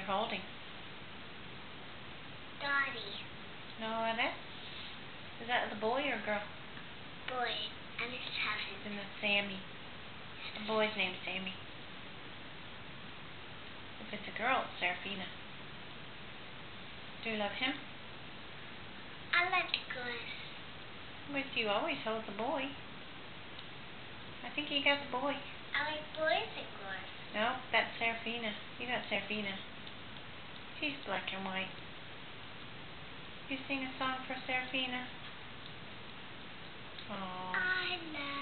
holding? Daddy. No idea. Is that the boy or girl? Boy. And it's having. And that's Sammy. The boy's name's Sammy. If it's a girl, it's Serafina. Do you love him? I like girls. But you always hold the boy. I think you got the boy. I like boys and girls. No, that's Serafina. You got Serafina. She's black and white. You sing a song for Serafina? Aww. I love